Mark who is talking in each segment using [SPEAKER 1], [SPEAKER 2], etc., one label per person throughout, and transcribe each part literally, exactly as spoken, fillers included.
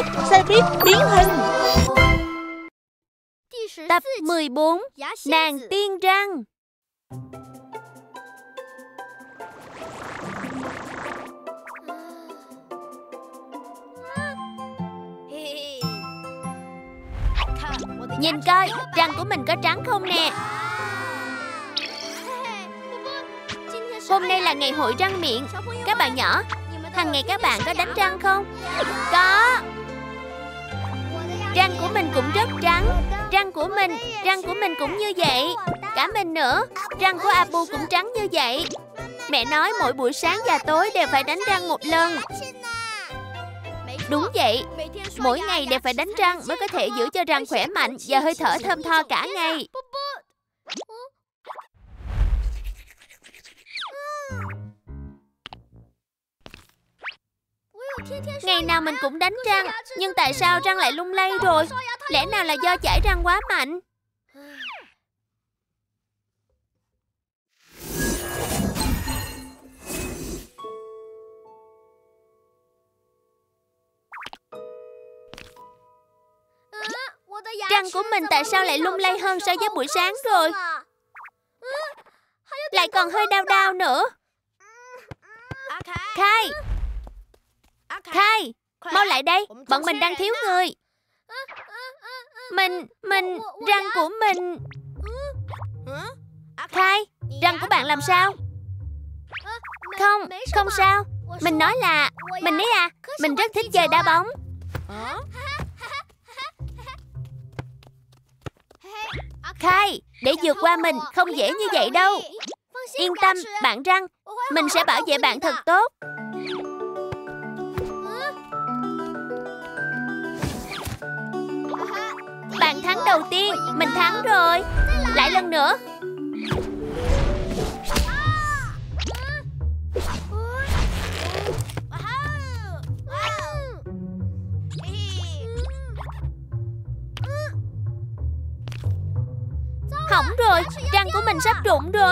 [SPEAKER 1] xe buýt biến hình.
[SPEAKER 2] Tập mười bốn. Nàng tiên răng. Nhìn coi, răng của mình có trắng không nè. Hôm nay là ngày hội răng miệng. Các bạn nhỏ, hàng ngày các bạn có đánh răng không? Có. Răng của mình cũng rất trắng. Răng của mình, răng của mình cũng như vậy. Cả mình nữa. Răng của Abu cũng trắng như vậy. Mẹ nói mỗi buổi sáng và tối đều phải đánh răng một lần. Đúng vậy. Mỗi ngày đều phải đánh răng mới có thể giữ cho răng khỏe mạnh và hơi thở thơm tho cả ngày. Ngày nào mình cũng đánh răng, nhưng tại sao răng lại lung lay rồi? Lẽ nào là do chải răng quá mạnh? Răng của mình tại sao lại lung lay hơn so với buổi sáng rồi? Lại còn hơi đau đau nữa. Khai! Khai! Mau lại đây, bọn mình đang thiếu người. Mình, mình, răng của mình... Khai, răng của bạn làm sao? Không, không sao. Mình nói là... Mình ấy à, mình rất thích chơi đá bóng. Khai, để vượt qua mình không dễ như vậy đâu. Yên tâm, bạn răng, mình sẽ bảo vệ bạn thật tốt. Bạn thắng đầu tiên, mình thắng rồi. Lại lần nữa. Hỏng rồi, răng của mình sắp rụng rồi.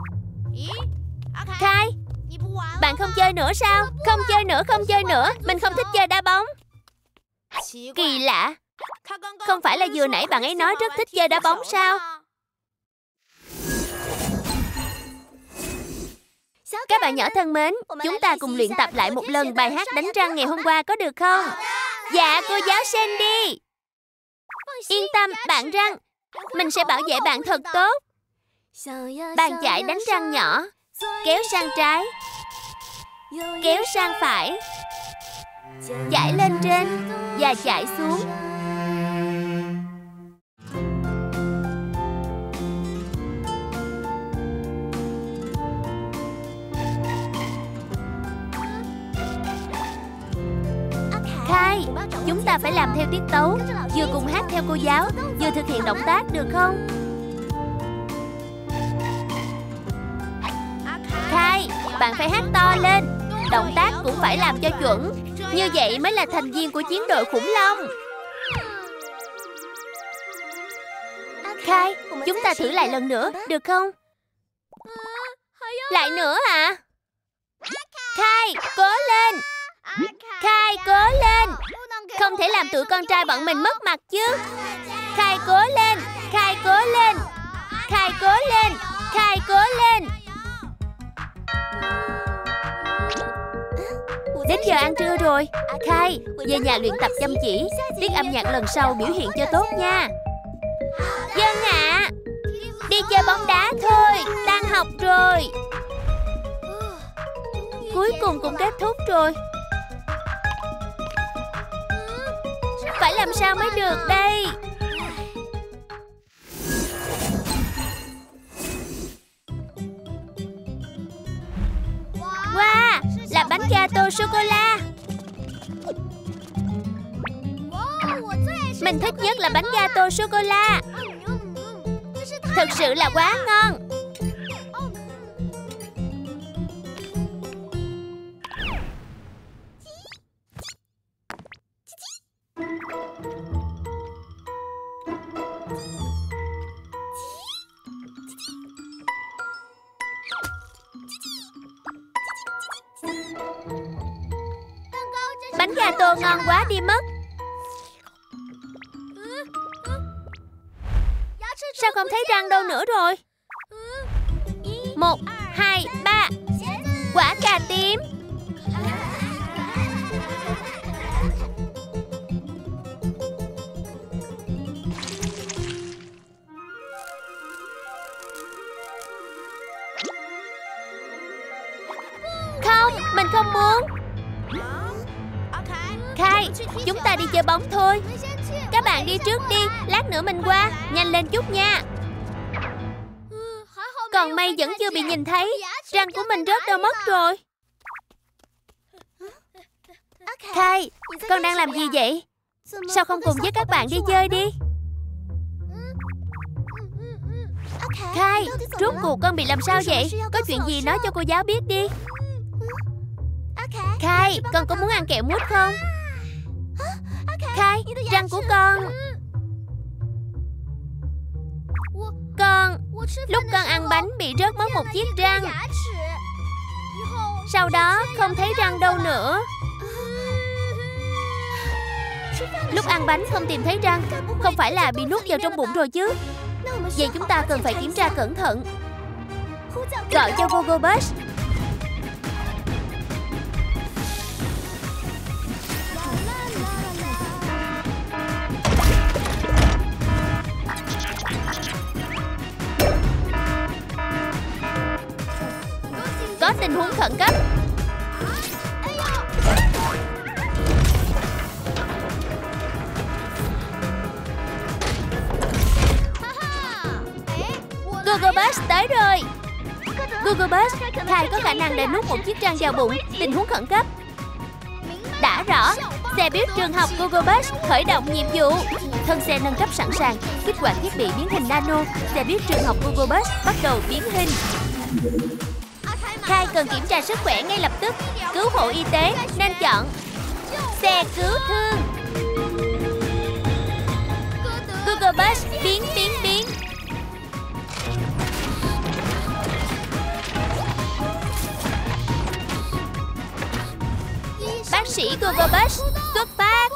[SPEAKER 2] Khai, bạn không chơi nữa sao? Không chơi nữa, không chơi nữa. Mình không thích chơi đá bóng. Kỳ lạ. Không phải là vừa nãy bạn ấy nói rất thích chơi đá bóng sao? Các bạn nhỏ thân mến, chúng ta cùng luyện tập lại một lần bài hát đánh răng ngày hôm qua có được không? Dạ, cô giáo Sandy. Yên tâm, bạn răng, mình sẽ bảo vệ bạn thật tốt. Bàn chải đánh răng nhỏ, kéo sang trái, kéo sang phải, chải lên trên và chải xuống. Khai, chúng ta phải làm theo tiết tấu, vừa cùng hát theo cô giáo, vừa thực hiện động tác được không? Khai, bạn phải hát to lên, động tác cũng phải làm cho chuẩn. Như vậy mới là thành viên của chiến đội khủng long. Khai, chúng ta thử lại lần nữa, được không? Lại nữa à? Khai, cố lên. Khai, cố lên. Không thể làm tụi con trai bọn mình mất mặt chứ. Khai, cố lên. Khai, cố lên. Khai, cố lên. Khai, cố lên. Đến giờ ăn trưa rồi. Khai, về nhà luyện tập chăm chỉ. Tiết âm nhạc lần sau biểu hiện cho tốt nha. Vâng ạ. Đi chơi bóng đá thôi, tan học rồi. Cuối cùng cũng kết thúc rồi. Phải làm sao mới được đây? Wow, là bánh gato sô-cô-la. Mình thích nhất là bánh gato sô-cô-la. Thật sự là quá ngon. Bánh gato ngon quá đi mất. Sao không thấy răng đâu nữa rồi? Một, hai, ba. Quả cà tím. Không, mình không muốn. Khai, chúng ta đi chơi bóng thôi. Các bạn đi trước đi, lát nữa mình qua. Nhanh lên chút nha. Còn may vẫn chưa bị nhìn thấy. Răng của mình rớt đâu mất rồi. Khai, con đang làm gì vậy? Sao không cùng với các bạn đi chơi đi? Khai, rốt cuộc con bị làm sao vậy? Có chuyện gì nói cho cô giáo biết đi. Khai, con có muốn ăn kẹo mút không? Khai, răng của con. Con, lúc con ăn bánh bị rớt mất một chiếc răng. Sau đó không thấy răng đâu nữa. Lúc ăn bánh không tìm thấy răng, không phải là bị nuốt vào trong bụng rồi chứ? Vậy chúng ta cần phải kiểm tra cẩn thận. Gọi cho Gogobus. Có tình huống khẩn cấp. Gogobus tới rồi. Gogobus, Khai có khả năng đã nuốt một chiếc răng vào bụng. Tình huống khẩn cấp. Đã rõ. Xe buýt trường học Gogobus khởi động nhiệm vụ. Thân xe nâng cấp sẵn sàng. Kích hoạt thiết bị biến hình nano. Xe buýt trường học Gogobus bắt đầu biến hình. Khai cần kiểm tra sức khỏe ngay lập tức. Cứu hộ y tế nên chọn xe cứu thương. Gogobus biến biến biến. Bác sĩ Gogobus xuất phát.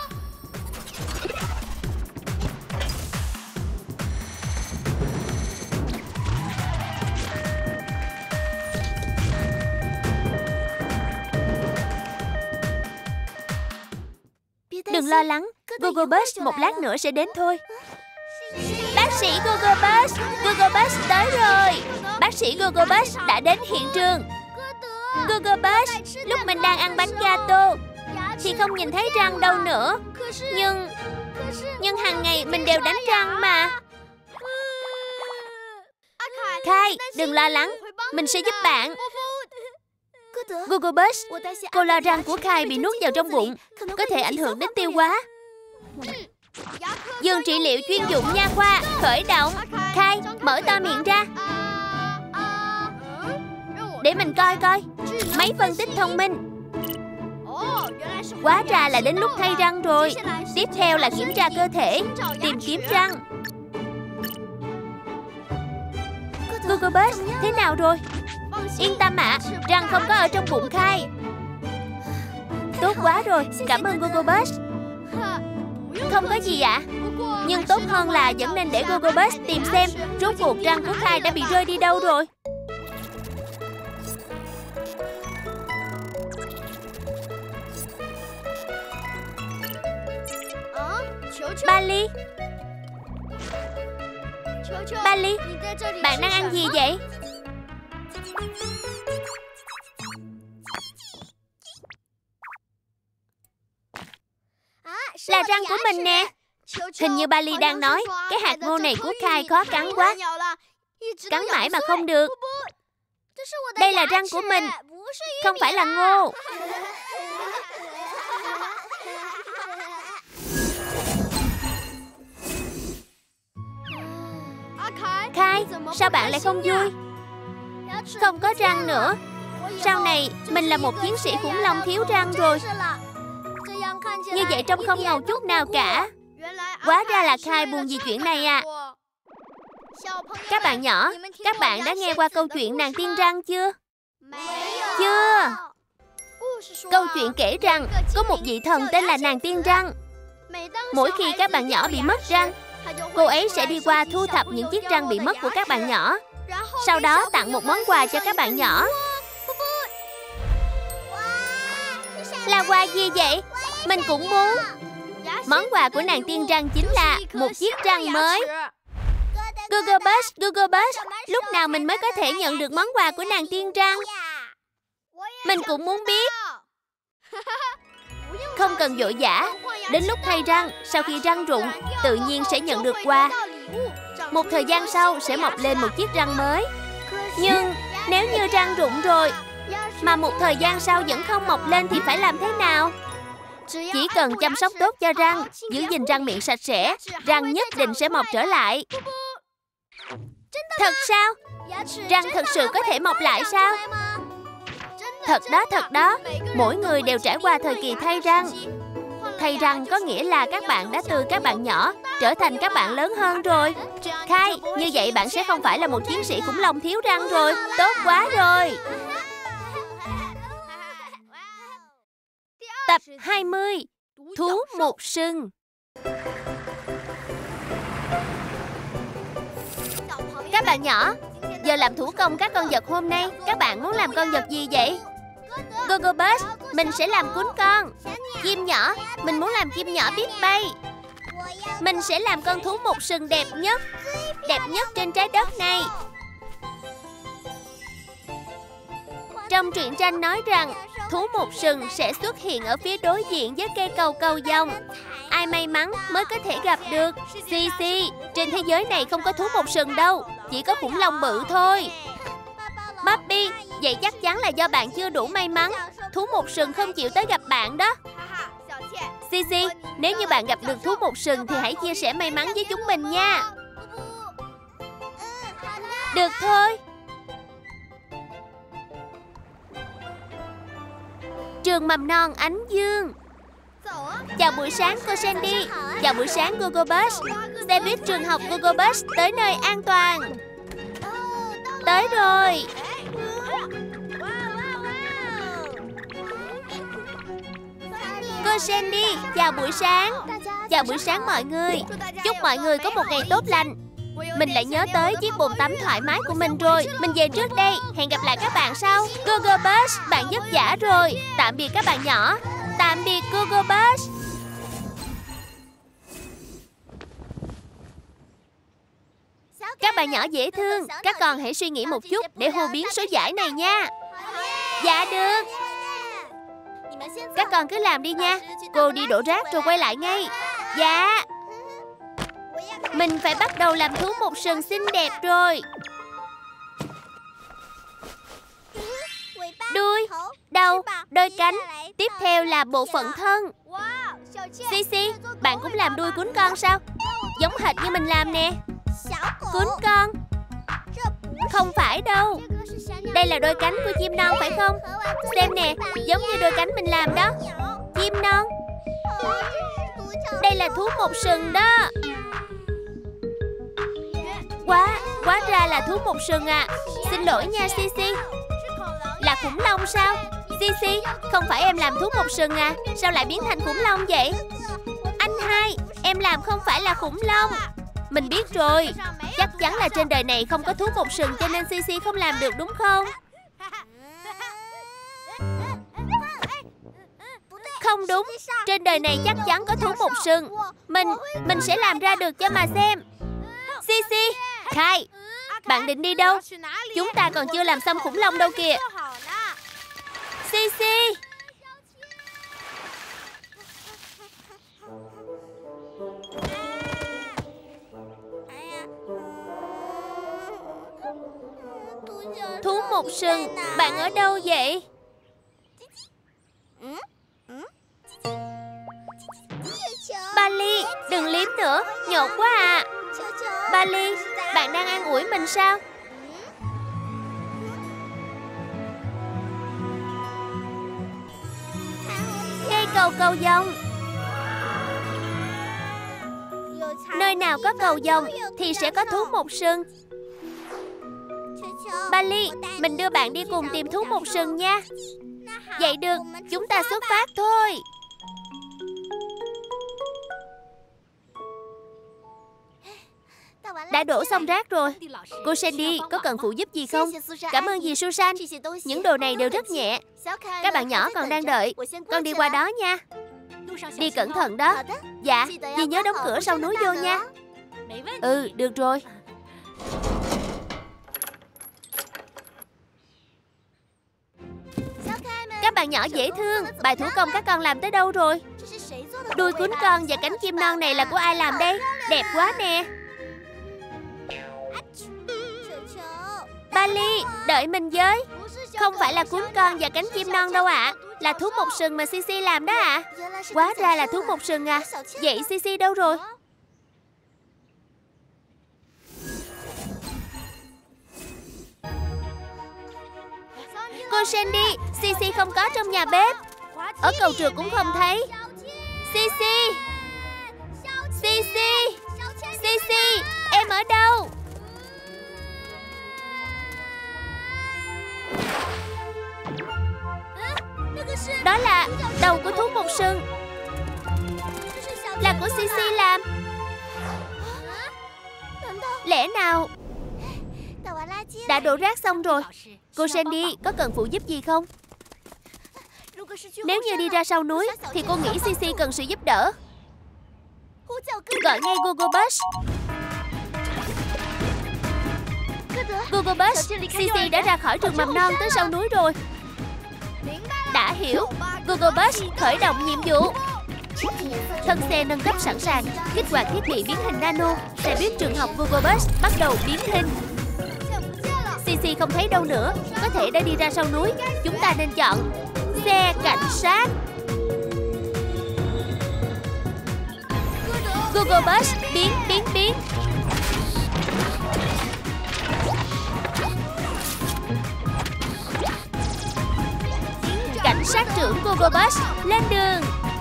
[SPEAKER 2] Đừng lo lắng, Gogobus một lát nữa sẽ đến thôi. Bác sĩ Gogobus, Gogobus tới rồi. Bác sĩ Gogobus đã đến hiện trường. Gogobus, lúc mình đang ăn bánh gato thì không nhìn thấy răng đâu nữa. Nhưng Nhưng hàng ngày mình đều đánh răng mà. Khai, đừng lo lắng, mình sẽ giúp bạn. Gogobus, cô lo răng của Khai bị nuốt vào trong bụng, có thể ảnh hưởng đến tiêu hóa. Giường trị liệu chuyên dụng nha khoa khởi động. Khai, mở to miệng ra. Để mình coi coi. Máy phân tích thông minh. Hóa ra là đến lúc thay răng rồi. Tiếp theo là kiểm tra cơ thể, tìm kiếm răng. Gogobus, thế nào rồi? Yên tâm ạ, à, răng không có ở trong bụng Khai. Tốt quá rồi, cảm ơn Gogobus. Không có gì ạ. À? Nhưng tốt hơn là vẫn nên để Gogobus tìm xem rốt cuộc răng của Khai đã bị rơi đi đâu rồi. Bali, Bali, bạn đang ăn gì vậy? Là răng của mình nè. Hình như Bali đang nói cái hạt ngô này của Khai khó cắn quá. Cắn mãi mà không được. Đây là răng của mình, không phải là ngô. Khai, sao bạn lại không vui? Không có răng nữa. Sau này mình là một chiến sĩ khủng long thiếu răng rồi. Như vậy trông không ngầu chút nào cả. Hóa ra là Khai buồn vì chuyện này à. Các bạn nhỏ, các bạn đã nghe qua câu chuyện nàng tiên răng chưa? Chưa. Câu chuyện kể rằng có một vị thần tên là nàng tiên răng. Mỗi khi các bạn nhỏ bị mất răng Cô ấy sẽ đi qua thu thập những chiếc răng bị mất của các bạn nhỏ, sau đó tặng một món quà cho các bạn nhỏ. Là quà gì vậy? Mình cũng muốn. Món quà của nàng tiên răng chính là một chiếc răng mới. Google Bus, Google Bus, lúc nào mình mới có thể nhận được món quà của nàng tiên răng? Mình cũng muốn biết. Không cần vội vã. Đến lúc thay răng, sau khi răng rụng, tự nhiên sẽ nhận được quà. Một thời gian sau sẽ mọc lên một chiếc răng mới. Nhưng nếu như răng rụng rồi mà một thời gian sau vẫn không mọc lên thì phải làm thế nào? Chỉ cần chăm sóc tốt cho răng, giữ gìn răng miệng sạch sẽ, răng nhất định sẽ mọc trở lại. Thật sao? Răng thật sự có thể mọc lại sao? Thật đó, thật đó. Mỗi người đều trải qua thời kỳ thay răng. Thay răng có nghĩa là các bạn đã từ các bạn nhỏ trở thành các bạn lớn hơn rồi. Khai, như vậy bạn sẽ không phải là một chiến sĩ khủng long thiếu răng rồi. Tốt quá rồi. Tập hai mươi. Thú một sừng. Các bạn nhỏ, giờ làm thủ công các con vật hôm nay. Các bạn muốn làm con vật gì vậy? Google Bus, mình sẽ làm cún con. Chim nhỏ, mình muốn làm chim nhỏ biết bay. Mình sẽ làm con thú một sừng đẹp nhất, đẹp nhất trên trái đất này. Trong truyện tranh nói rằng thú một sừng sẽ xuất hiện ở phía đối diện với cây cầu cầu vồng. Ai may mắn mới có thể gặp được. Xì xì, trên thế giới này không có thú một sừng đâu, chỉ có khủng long bự thôi. Bobby, vậy chắc chắn là do bạn chưa đủ may mắn. Thú một sừng không chịu tới gặp bạn đó. Xì xì, nếu như bạn gặp được thú một sừng thì hãy chia sẻ may mắn với chúng mình nha. Được thôi. Trường mầm non Ánh Dương. Chào buổi sáng cô Sandy. Chào buổi sáng Google Bus. Xe buýt trường học Google Bus tới nơi an toàn. Tới rồi. Cô Sandy, chào buổi sáng. Chào buổi sáng mọi người. Chúc mọi người có một ngày tốt lành. Mình lại nhớ tới chiếc bồn tắm thoải mái của mình rồi. Mình về trước đây. Hẹn gặp lại các bạn sau. Google Bus, bạn vất vả rồi. Tạm biệt các bạn nhỏ. Tạm biệt Google Bus. Các bạn nhỏ dễ thương, các con hãy suy nghĩ một chút để hô biến số giải này nha. Dạ được. Các con cứ làm đi nha. Cô đi đổ rác rồi quay lại ngay. Dạ. Mình phải bắt đầu làm thú một sừng xinh đẹp rồi. Đuôi, đầu, đôi cánh. Tiếp theo là bộ phận thân. Xì xì, bạn cũng làm đuôi cún con sao? Giống hệt như mình làm nè. Cún con. Không phải đâu. Đây là đôi cánh của chim non phải không? Xem nè, giống như đôi cánh mình làm đó. Chim non. Đây là thú một sừng đó. Quá, quá ra là thú một sừng à. Xin lỗi nha Xì xì. Là khủng long sao? Xì xì, không phải em làm thú một sừng à? Sao lại biến thành khủng long vậy? Anh hai, em làm không phải là khủng long. Mình biết rồi. Chắc chắn là trên đời này không có thú một sừng, cho nên Xì xì không làm được đúng không? Không đúng. Trên đời này chắc chắn có thú một sừng. Mình, mình sẽ làm ra được cho mà xem. Xì xì, Khai, bạn định đi đâu? Chúng ta còn chưa làm xong khủng long đâu kìa. Xì xì. Thú một sừng, bạn ở đâu vậy? Bali, đừng liếm nữa, nhột quá à. Bali, bạn đang an ủi mình sao? Cây cầu cầu vồng. Nơi nào có cầu vồng thì sẽ có thú một sừng. Bali, mình đưa bạn đi cùng tìm thú một sừng nha. Vậy được, chúng ta xuất phát thôi. Đã đổ xong rác rồi. Cô Sandy, có cần phụ giúp gì không? Cảm ơn dì Susan. Những đồ này đều rất nhẹ. Các bạn nhỏ còn đang đợi. Con đi qua đó nha. Đi cẩn thận đó. Dạ, dì nhớ đóng cửa sau núi vô nha. Ừ, được rồi. Các bạn nhỏ dễ thương, bài thủ công các con làm tới đâu rồi? Đuôi cuốn con và cánh chim non này là của ai làm đây? Đẹp quá nè. Bali, đợi mình với. Không phải là cuốn con và cánh chim non đâu ạ. À. Là thú một sừng mà Cici làm đó ạ. À. Hóa ra là thú một sừng à. Vậy Cici đâu rồi? Cô Sandy, Cici không có trong nhà bếp. Ở cầu trượt cũng không thấy. Cici, Cici, Cici, em ở đâu? Đó là đầu của thú một sừng. Là của Cici làm. Lẽ nào đã đổ rác xong rồi? Cô Sandy, có cần phụ giúp gì không? Nếu như đi ra sau núi thì cô nghĩ Cici cần sự giúp đỡ. Gọi ngay Google Bus. Google Bus, Cici đã ra khỏi trường mầm non tới sau núi rồi. Đã hiểu. Google Bus khởi động nhiệm vụ. Thân xe nâng cấp sẵn sàng. Kích hoạt thiết bị biến hình nano. Xe buýt trường học Google Bus bắt đầu biến hình. Cici không thấy đâu nữa. Có thể đã đi ra sau núi. Chúng ta nên chọn xe cảnh sát. Google Bus biến biến biến. Cảnh sát trưởng Google Bus lên đường.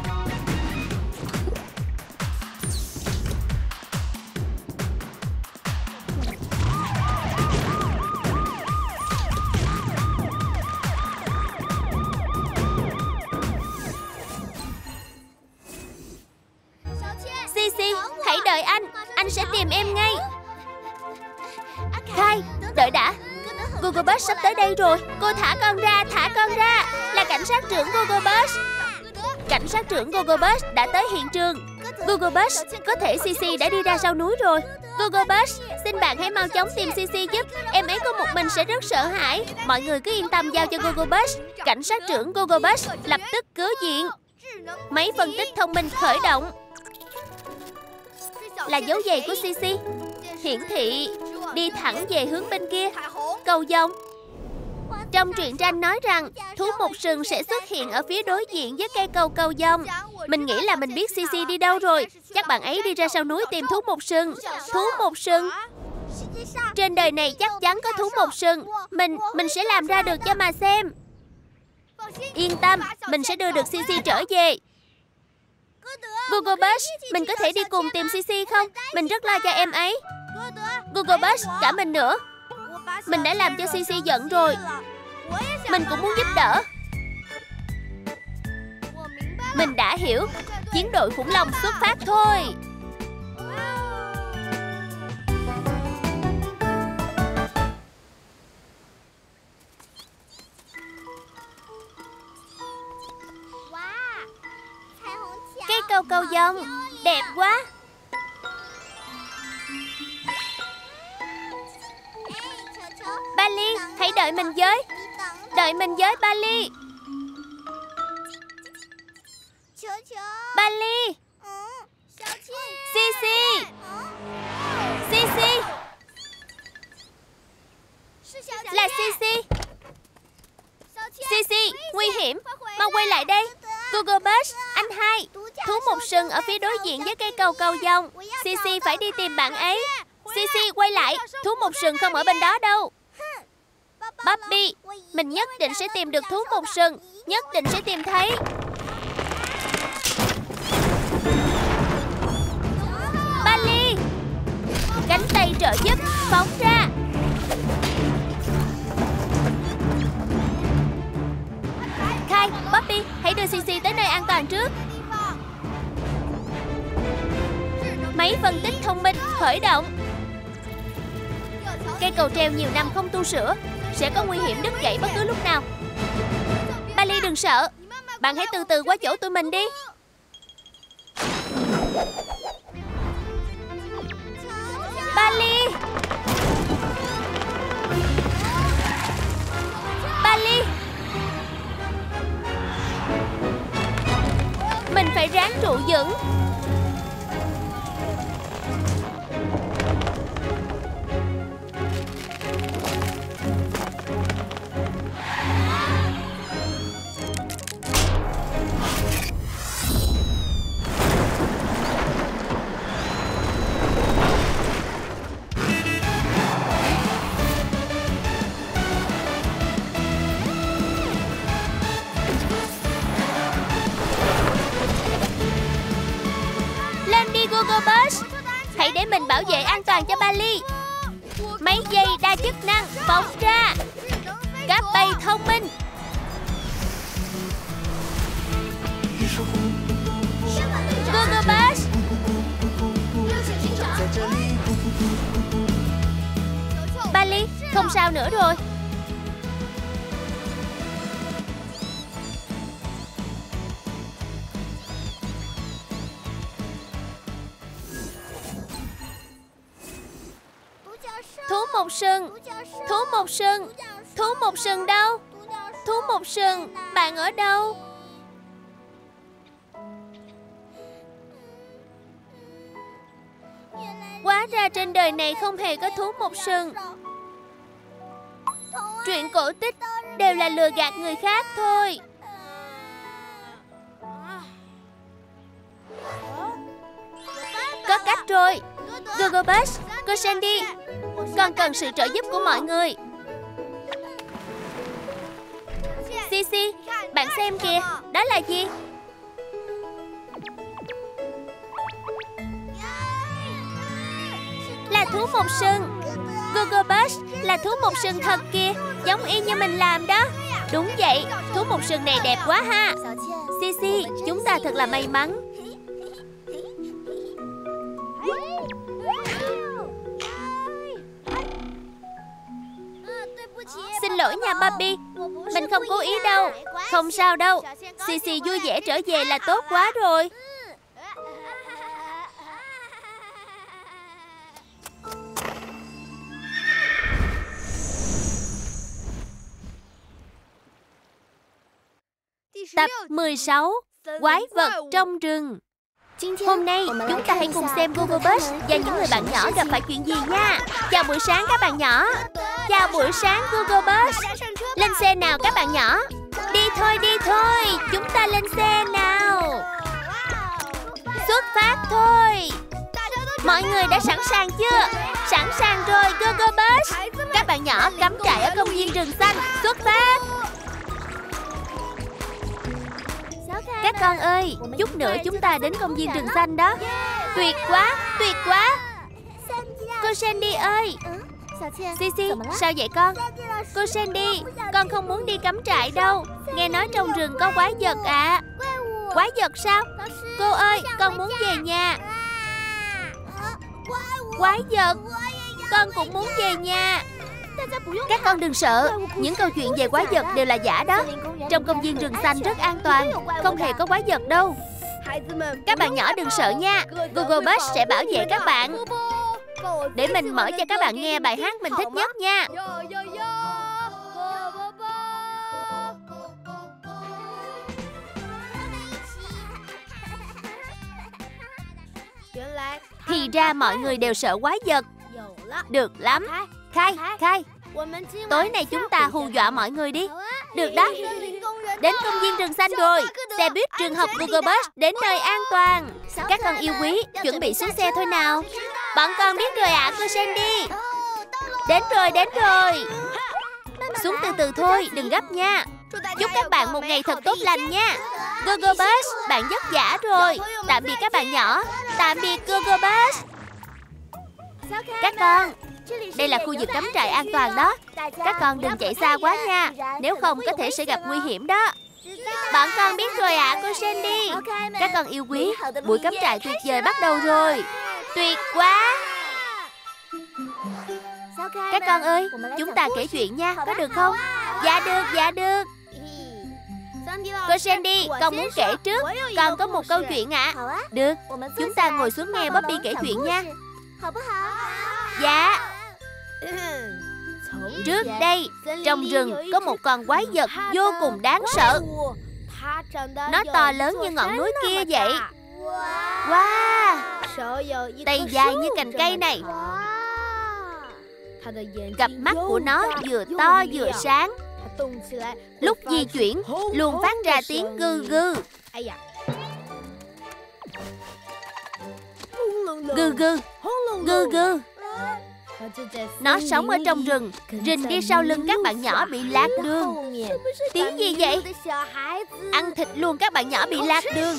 [SPEAKER 2] Cici, hãy đợi anh. Anh sẽ tìm em ngay. Khai, đợi đã. Google Bus sắp tới đây rồi. Cô thả con ra, thả con ra. Là cảnh sát trưởng Google Bus. Cảnh sát trưởng Google Bus đã tới hiện trường. Google Bus, có thể Cici đã đi ra sau núi rồi. Google Bus, xin bạn hãy mau chóng tìm Cici giúp. Em ấy có một mình sẽ rất sợ hãi. Mọi người cứ yên tâm giao cho Google Bus. Cảnh sát trưởng Google Bus lập tức cứu viện. Máy phân tích thông minh khởi động. Là dấu giày của Cici. Hiển thị đi thẳng về hướng bên kia. Cầu vồng. Trong truyện tranh nói rằng thú một sừng sẽ xuất hiện ở phía đối diện với cây cầu cầu vồng. Mình nghĩ là mình biết Cici đi đâu rồi. Chắc bạn ấy đi ra sau núi tìm thú một sừng. Thú một sừng. Trên đời này chắc chắn có thú một sừng. Mình, mình sẽ làm ra được cho mà xem. Yên tâm, mình sẽ đưa được Cici trở về. Google Bus, mình có thể đi cùng tìm Cici không? Mình rất lo cho em ấy. Google Bus, cả mình nữa. Mình đã làm cho Cici giận rồi. Mình cũng muốn giúp đỡ. Mình đã hiểu. Chiến đội khủng long xuất phát thôi. Cây cầu cầu vồng đẹp quá. Bali, hãy đợi mình với. Đợi mình với Bali. Bali. Cici. Cici. Là Cici. Cici, nguy hiểm. Mau quay lại đây. Google Bus, anh hai. Thú một sừng ở phía đối diện với cây cầu cầu vồng. Cici phải đi tìm bạn ấy. Cici, quay lại. Thú một sừng không ở bên đó đâu. Bobby, mình nhất định sẽ tìm được thú một sừng. Nhất định sẽ tìm thấy. Bali. Cánh tay trợ giúp, phóng ra. Khai, Bobby, hãy đưa Cici tới nơi an toàn trước. Máy phân tích thông minh khởi động. Cây cầu treo nhiều năm không tu sửa, sẽ có nguy hiểm đứt gãy bất cứ lúc nào. Bali đừng sợ, bạn hãy từ từ qua chỗ tụi mình đi. Bali! Bali! Mình phải ráng trụ vững. Gogobus, hãy để mình bảo vệ an toàn cho Bali. Mấy giây đa chức năng phóng ra. Cáp bay thông minh. Gogobus, Bali, không sao nữa rồi. Thú một sừng, thú một sừng, thú một sừng đâu? Thú một sừng, bạn ở đâu? Hóa ra trên đời này không hề có thú một sừng. Truyện cổ tích đều là lừa gạt người khác thôi. Có cách rồi. Gogobus, cô Sandy, con cần sự trợ giúp của mọi người. Cici, bạn xem kìa, đó là gì? Là thú một sừng. Gogobus, là thú một sừng thật kìa, giống y như mình làm đó. Đúng vậy, thú một sừng này đẹp quá ha. Cici, chúng ta thật là may mắn. Xin lỗi nha Bobby, mình không cố ý đâu. Không sao đâu, Cici vui vẻ trở về là tốt quá rồi. Tập mười sáu, Quái vật trong rừng. Hôm nay chúng ta hãy cùng xem Gogobus và những người bạn nhỏ gặp phải chuyện gì nha. Chào buổi sáng các bạn nhỏ. Chào buổi sáng Gogobus. Lên xe nào các bạn nhỏ. Đi thôi đi thôi, chúng ta lên xe nào. Xuất phát thôi. Mọi người đã sẵn sàng chưa? Sẵn sàng rồi Gogobus. Các bạn nhỏ cắm trại ở công viên rừng xanh. Xuất phát. Các con ơi, chút nữa chúng ta đến công viên rừng xanh đó. Tuyệt quá, tuyệt quá. Cô Sandy ơi. Cici, sao vậy con? Cô Sandy, con không muốn đi cắm trại đâu. Nghe nói trong rừng có quái vật ạ. À. Quái vật sao? Cô ơi, con muốn về nhà. Quái vật, con cũng muốn về nhà. Các con đừng sợ, những câu chuyện về quái vật đều là giả đó. Trong công viên rừng xanh rất an toàn, không hề có quái vật đâu. Các bạn nhỏ đừng sợ nha, Gogobus sẽ bảo vệ các bạn. Để mình mở cho các bạn nghe bài hát mình thích nhất nha. Thì ra mọi người đều sợ quái vật. Được lắm. Khai, khai. Tối nay chúng ta hù dọa mọi người đi. Được đó. Đến công viên rừng xanh rồi. Xe buýt trường học Gogobus đến nơi an toàn. Các con yêu quý, chuẩn bị xuống xe thôi nào. Bọn con biết rồi ạ, à, cô Sandy. Đến rồi, đến rồi. Xuống từ từ thôi, đừng gấp nha. Chúc các bạn một ngày thật tốt lành nha. Gogobus, bạn vất vả rồi. Tạm biệt các bạn nhỏ. Tạm biệt Gogobus. Các con, đây là khu vực cắm trại an toàn đó. Các con đừng chạy xa quá nha, nếu không có thể sẽ gặp nguy hiểm đó. Bọn con biết rồi ạ, à, cô Sandy. Các con yêu quý, buổi cắm trại tuyệt vời bắt đầu rồi. Tuyệt quá. Các con ơi, chúng ta kể chuyện nha, có được không? Dạ được, dạ được. Cô Sandy, con muốn kể trước. Con có một câu chuyện ạ. Được, chúng ta ngồi xuống nghe Bobby kể chuyện nha. Dạ. Trước đây, trong rừng có một con quái vật vô cùng đáng sợ. Nó to lớn như ngọn núi kia vậy. Wow, tay dài như cành cây này. Cặp mắt của nó vừa to vừa sáng. Lúc di chuyển luôn phát ra tiếng gư gư. Gư gư, gư gư. Nó sống ở trong rừng, rình đi sau lưng các bạn nhỏ bị lạc đường. Tiếng gì vậy? Ăn thịt luôn các bạn nhỏ bị lạc đường.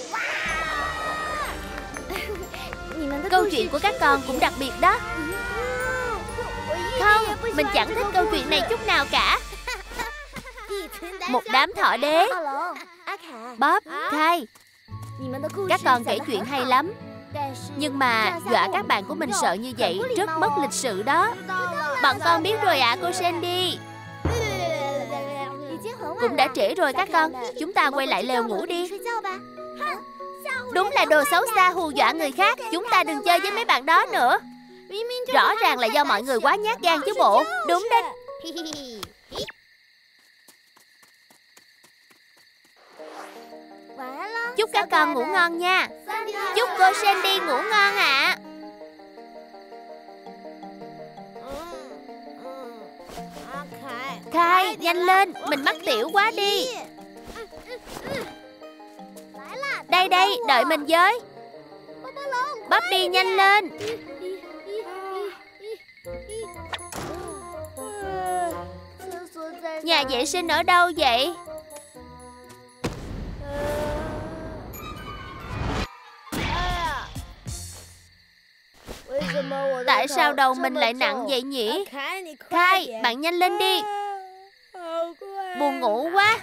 [SPEAKER 2] Câu chuyện của các con cũng đặc biệt đó. Không, mình chẳng thích câu chuyện này chút nào cả. Một đám thỏ đế. Bob, Kai, các con kể chuyện hay lắm. Nhưng mà dọa các bạn của mình sợ như vậy rất mất lịch sự đó. Bọn con biết rồi ạ, cô Sandy. Cũng đã trễ rồi các con. Chúng ta quay lại lều ngủ đi. Đúng là đồ xấu xa hù dọa người khác. Chúng ta đừng chơi với mấy bạn đó nữa. Rõ ràng là do mọi người quá nhát gan chứ bộ. Đúng đấy. Chúc các con ngủ ngon nha. Chúc cô Sandy ngủ ngon ạ. Kai, nhanh lên, mình mắc tiểu quá đi. Đây đây, đợi mình với. Bobby nhanh lên. Nhà vệ sinh ở đâu vậy? Tại sao đầu mình lại nặng vậy nhỉ? Kai, bạn nhanh lên đi. Buồn ngủ quá.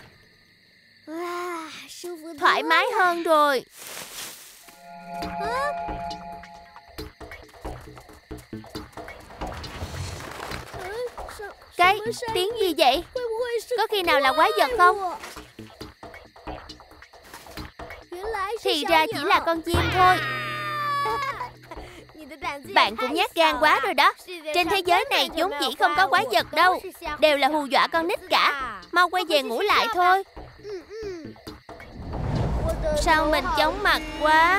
[SPEAKER 2] Thoải mái hơn rồi. Cái tiếng gì vậy? Có khi nào là quái vật không? Thì ra chỉ là con chim thôi. Bạn cũng nhát gan quá rồi đó. Trên thế giới này vốn chỉ không có quái vật đâu. Đều là hù dọa con nít cả. Mau quay về ngủ lại thôi. Sao mình chóng mặt quá?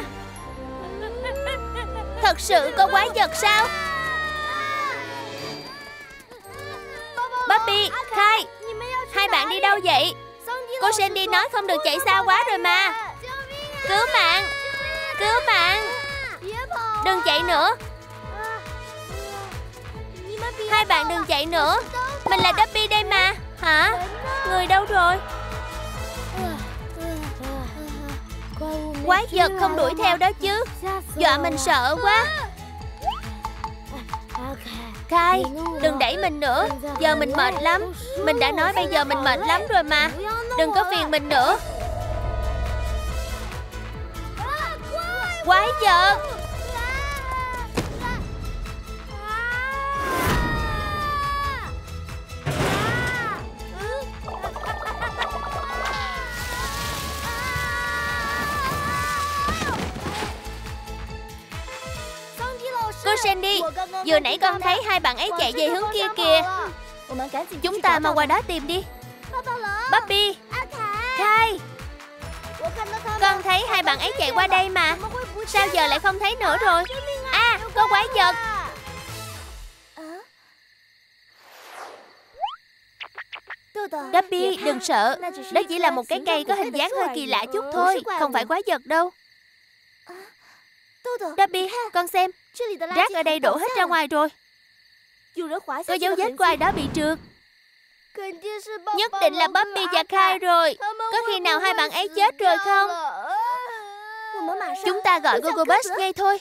[SPEAKER 2] Thật sự có quái vật sao? Bobby, Kai, hai bạn đi đâu vậy? Cô Sandy nói không được chạy xa quá rồi mà. Cứu mạng, cứu mạng. Đừng chạy nữa. Hai bạn đừng chạy nữa. Mình là Duppy đây mà. Hả? Người đâu rồi? Quái vật không đuổi theo đó chứ. Dọa mình sợ quá. Kai, đừng đẩy mình nữa. Giờ mình mệt lắm. Mình đã nói bây giờ mình mệt lắm rồi mà. Đừng có phiền mình nữa. Quái vật. Cô Sandy, vừa nãy con thấy hai bạn ấy chạy về hướng kia kìa. Chúng ta mau qua đó tìm đi. Bobby, Kai, con thấy hai bạn ấy chạy qua đây mà. Sao giờ lại không thấy nữa rồi? À, có quái vật. Duppy, đừng sợ. Đó chỉ là một cái cây có hình dáng hơi kỳ lạ chút thôi. Không phải quái vật đâu. Duppy, con xem. Rác ở đây đổ hết ra ngoài rồi. Có dấu vết của ai đó bị trượt. Nhất định là Bobby và Kai rồi. Có khi nào hai bạn ấy chết rồi không? Chúng ta gọi Google Bus ngay thôi.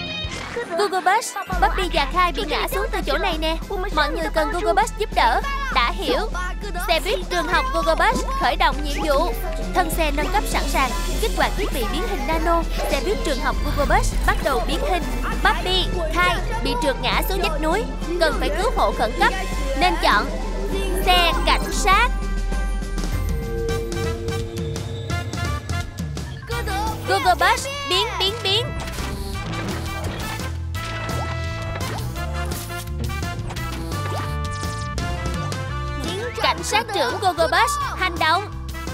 [SPEAKER 2] Google Bus, Bobby và Kai bị ngã xuống từ chỗ này nè. Mọi người cần Google Bus giúp đỡ. Đã hiểu. Xe buýt trường học Gogobus khởi động nhiệm vụ. Thân xe nâng cấp sẵn sàng. Kích hoạt thiết bị biến hình nano. Xe buýt trường học Gogobus bắt đầu biến hình. Bobby, Kai bị trượt ngã xuống vách núi, cần phải cứu hộ khẩn cấp, nên chọn xe cảnh sát. Gogobus biến biến biến. Cảnh sát trưởng Gogobus hành động.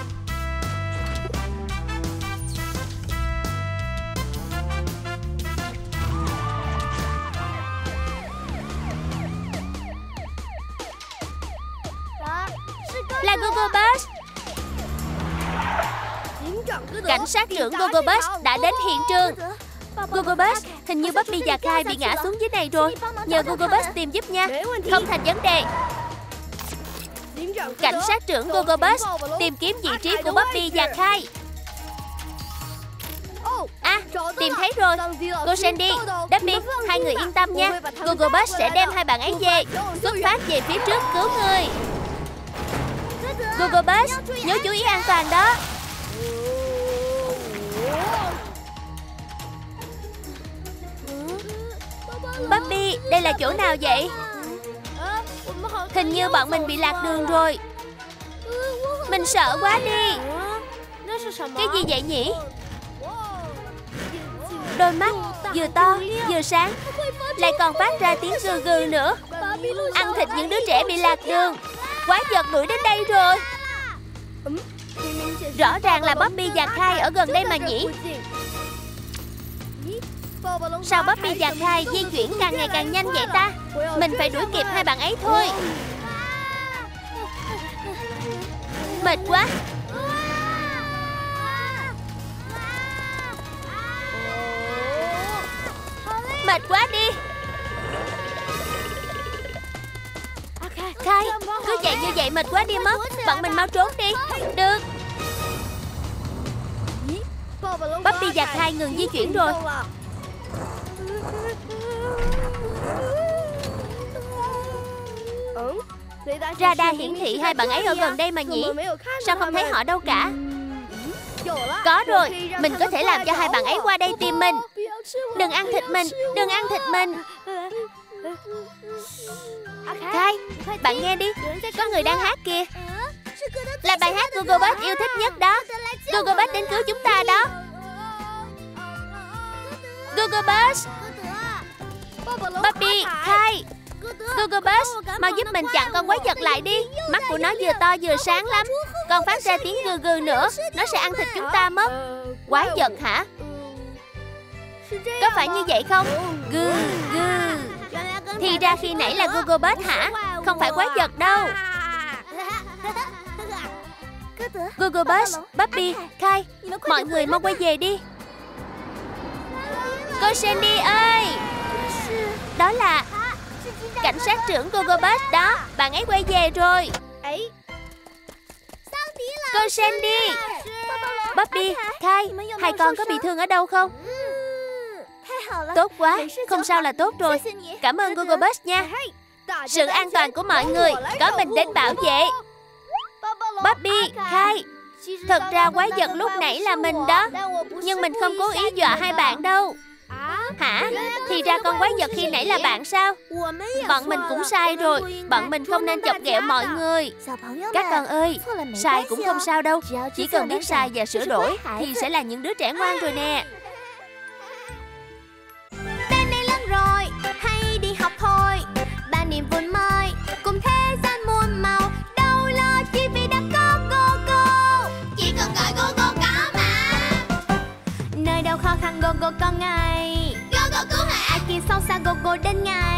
[SPEAKER 2] Là Gogobus. Cảnh sát trưởng Gogobus đã đến hiện trường. Gogobus, hình như Bobby và Kai bị ngã xuống dưới này rồi. Nhờ Gogobus tìm giúp nha. Không thành vấn đề. Cảnh sát trưởng Gogobus tìm kiếm vị trí của Bobby và Kai. À, tìm thấy rồi. Cô Sandy, Debbie, hai người yên tâm nha. Gogobus sẽ đem hai bạn ấy về. Xuất phát về phía trước cứu người. Gogobus, nhớ chú ý an toàn đó. Bobby, đây là chỗ nào vậy? Hình như bọn mình bị lạc đường rồi. Mình sợ quá đi. Cái gì vậy nhỉ? Đôi mắt vừa to vừa sáng, lại còn phát ra tiếng gừ gừ nữa. Ăn thịt những đứa trẻ bị lạc đường. Quái vật đuổi đến đây rồi. Rõ ràng là Bobby và Kai ở gần đây mà nhỉ? Sao Bobby và Kai di chuyển càng ngày càng nhanh vậy ta? Mình phải đuổi kịp hai bạn ấy thôi. Mệt quá. Mệt quá đi. Kai, cứ chạy như vậy mệt quá đi mất. Bọn mình mau trốn đi. Được. Bobby và Kai ngừng di chuyển rồi. Radar hiển thị hai bạn ấy ở gần đây mà nhỉ? Sao không thấy họ đâu cả? Có rồi, mình có thể làm cho hai bạn ấy qua đây tìm mình. Đừng ăn thịt mình, đừng ăn thịt mình. Kai, bạn nghe đi, có người đang hát kìa. Là bài hát Gogobus yêu thích nhất đó. Gogobus đến cứu chúng ta đó. Gogobus, Bobby, Kai, Gogobus, mau giúp mình chặn con quái vật lại đi. Mắt của nó vừa to vừa sáng lắm. Còn phát ra tiếng gừ gừ nữa. Nó sẽ ăn thịt chúng ta mất. Quái vật hả? Có phải như vậy không? Gừ gừ. Thì ra khi nãy là Gogobus hả? Không phải quái vật đâu. Gogobus, Bobby, Kai, mọi người mau quay về đi. Cô Sandy ơi, đó là cảnh sát trưởng Gogobus đó. Bạn ấy quay về rồi. Cô Sandy, Bobby, Kai, hai con có bị thương ở đâu không? Tốt quá, không sao là tốt rồi. Cảm ơn Gogobus nha. Sự an toàn của mọi người có mình đến bảo vệ. Bobby, Kai, thật ra quái vật lúc nãy là mình đó. Nhưng mình không cố ý dọa hai bạn đâu. Hả? Thì ra con quái vật khi nãy là bạn sao? Bọn mình cũng sai rồi. Bọn mình không nên chọc ghẹo mọi người. Các con ơi, sai cũng không sao đâu. Chỉ cần biết sai và sửa đổi thì sẽ là những đứa trẻ ngoan rồi nè.
[SPEAKER 1] Đêm nay lớn rồi, hãy đi học thôi. Ba niềm vui mới cùng thế gian muôn màu. Đâu lo chi vì đã có cô cô. Chỉ cần gọi cô cô có mà. Nơi đâu khó khăn cô cô có ngay. Cô cô cứu hại. Ai kia xấu xa cô cô đến ngay.